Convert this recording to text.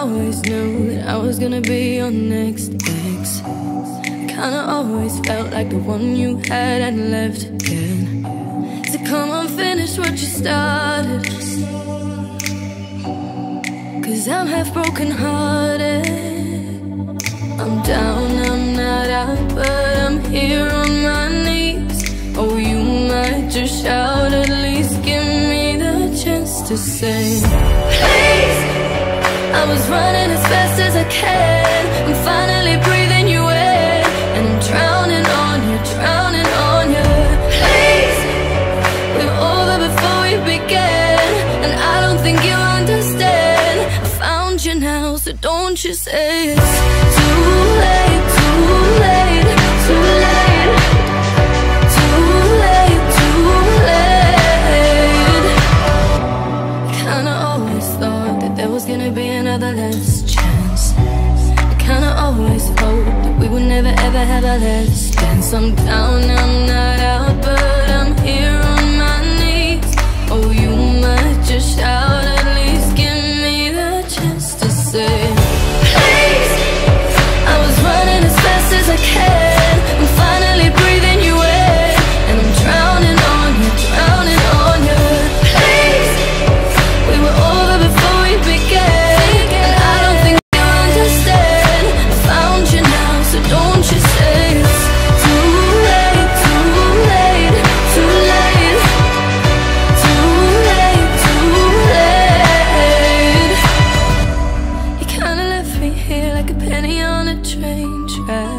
always knew that I was gonna be your next ex. Kinda always felt like the one you had and left again. So come on, finish what you started, 'cause I'm half broken hearted. I'm down, I'm not out, but I'm here on my knees. Oh, you might just shout, at least give me the chance to say please. I was running as fast as I can. I'm finally breathing you in, and I'm drowning on you, drowning on you. Please, we were over before we began, and I don't think you understand. I found you now, so don't you say it's too late, too late, too late, too late, too late. Kinda always thought that there was gonna be another last chance. I kinda always hoped that we would never ever have a last dance. I'm down, I'm not out, but I'm here on my knees. Oh, you might just shout, at least give me the chance to say please. I was running as fast as I can. I'm finally breathing you in, and I'm drowning on you, drowning on you. Please, we were over before we began, and I don't think you understand. I found you now, so don't you say it's too late, too late, too late, too late, too late. You kinda left me here like a penny on a train track.